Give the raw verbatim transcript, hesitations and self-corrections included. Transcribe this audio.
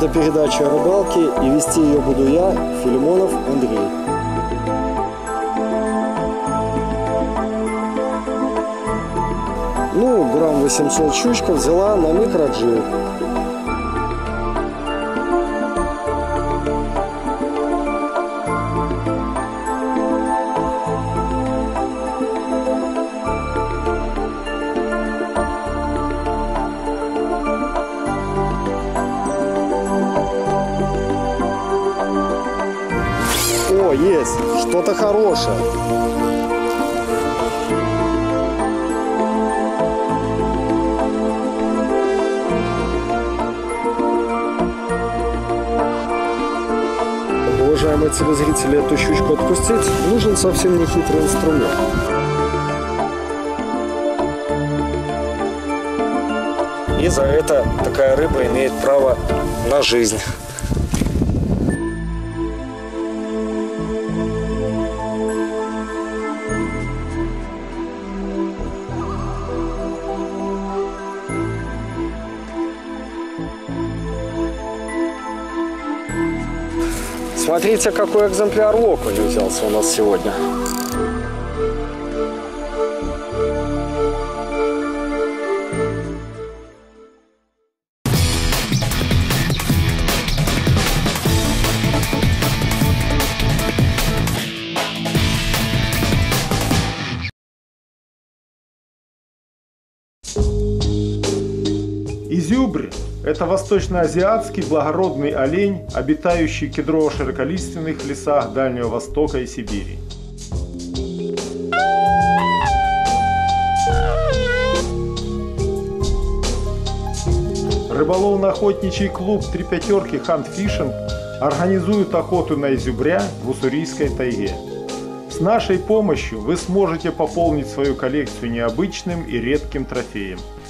Это передача о рыбалке, и вести ее буду я, Филимонов Андрей. Ну, грамм восемьсот щучка взяла на микроджиг. О, есть, что-то хорошее. Уважаемые телезрители, эту щучку отпустить нужен совсем не хитрый инструмент. И за это такая рыба имеет право на жизнь. Смотрите, какой экземпляр окунь взялся у нас сегодня. Изюбрь – это восточноазиатский благородный олень, обитающий в кедрово-широколиственных лесах Дальнего Востока и Сибири. Рыболовно-охотничий клуб «Три пятерки Hunt Fishing» организует охоту на изюбря в Уссурийской тайге. С нашей помощью вы сможете пополнить свою коллекцию необычным и редким трофеем.